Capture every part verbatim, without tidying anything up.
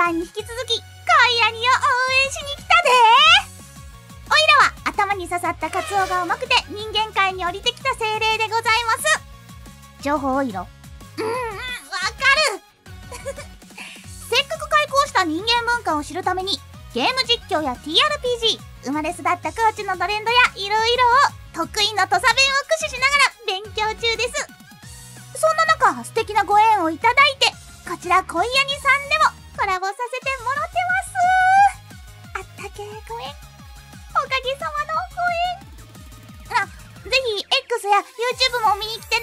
回に引き続き恋アニを応援しに来たでー。おいらは頭に刺さったカツオがうまくて人間界に降りてきた精霊でございます。情報おいろ。うんうん、わかるせっかく開講した人間文化を知るためにゲーム実況や ティーアールピージー、生まれ育った高知のトレンドやいろいろを得意の土佐弁を駆使しながら勉強中です。そんな中、素敵なご縁をいただいて、こちら恋アニさんでもコラボさせてもらってます。あったけーご縁、おかげさまのご縁。あ、ぜひ X や YouTube も見に来てね。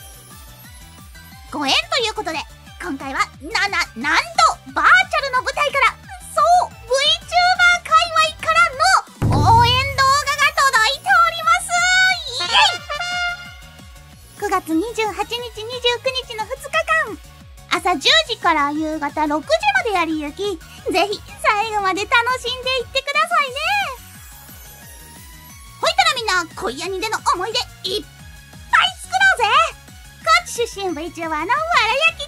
ご縁ということで、今回はな、な、なんとバーチャルの舞台から、そう VTuber 界隈からの応援動画が届いております。イエイ！くがつにじゅうはちにち、にじゅうくにちのふつかかん、朝じゅうじから夕方ろくじまでやりゆき、ぜひ最後まで楽しんでいってくださいね。ほいたらみんな、恋アニでの思い出いっぱい作ろうぜ。高知出身 VTuber のわらやき